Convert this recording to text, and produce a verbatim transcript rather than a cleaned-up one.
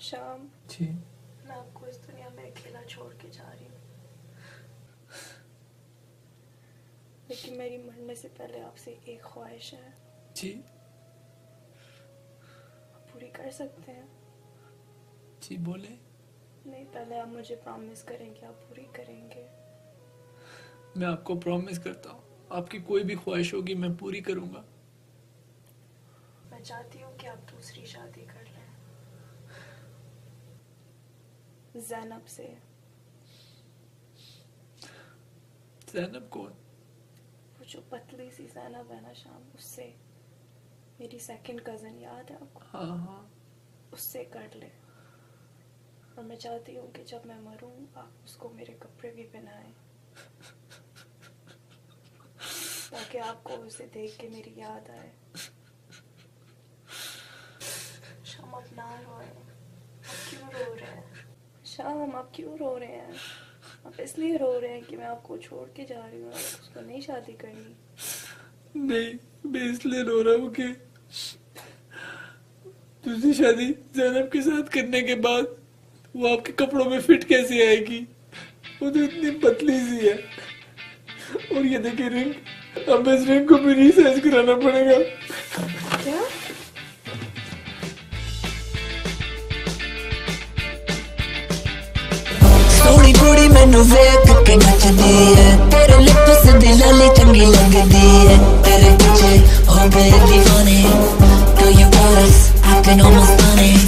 शाम जी मैं आपको इस दुनिया में अकेला छोड़ के जा रही हूँ, लेकिन मेरी मरने से पहले आपसे एक ख्वाहिश है। जी आप पूरी कर सकते हैं? जी बोले। नहीं, पहले आप मुझे प्रॉमिस करेंगे आप पूरी करेंगे? मैं आपको प्रॉमिस करता हूँ, आपकी कोई भी ख्वाहिश होगी मैं पूरी करूँगा। मैं चाहती हूँ कि आप दूसरी शादी कर लें, ज़ैनब से। ज़ैनब कौन? वो जो पतली सी ज़ैनब है ना शाम, उससे। मेरी सेकंड कज़न याद है आपको? हाँ हाँ। उससे कर ले। और मैं चाहती हूँ कि जब मैं मरूँ आप उसको मेरे कपड़े भी पहनाएं, ताकि आपको उसे देख के मेरी याद आए। शाम आप ना रोएं, आप क्यों रो रहे हैं? शाम आप क्यों रो रहे हैं? आप इसलिए रो रहे हैं कि मैं आपको छोड़ के जा रही हूँ और उसको नहीं शादी करनी? नहीं, मैं इसलिए रो रहा हूँ कि दूसरी शादी ज़ैनब के साथ करने के बाद वो आपके कपड़ों में फिट कैसे आएगी? वो तो इतनी पतली सी है। और ये देखिए रिंग, अब इस रिंग को भी रीसाइज कराना पड़ेगा। क्या? सोनी कुड़ी मैनू वेख के नचदी है, तेरे लिप्स दी लाली चंगी लगदी है, तेरे पीछे हो गए दीवाने, girl you got us acting almost funny।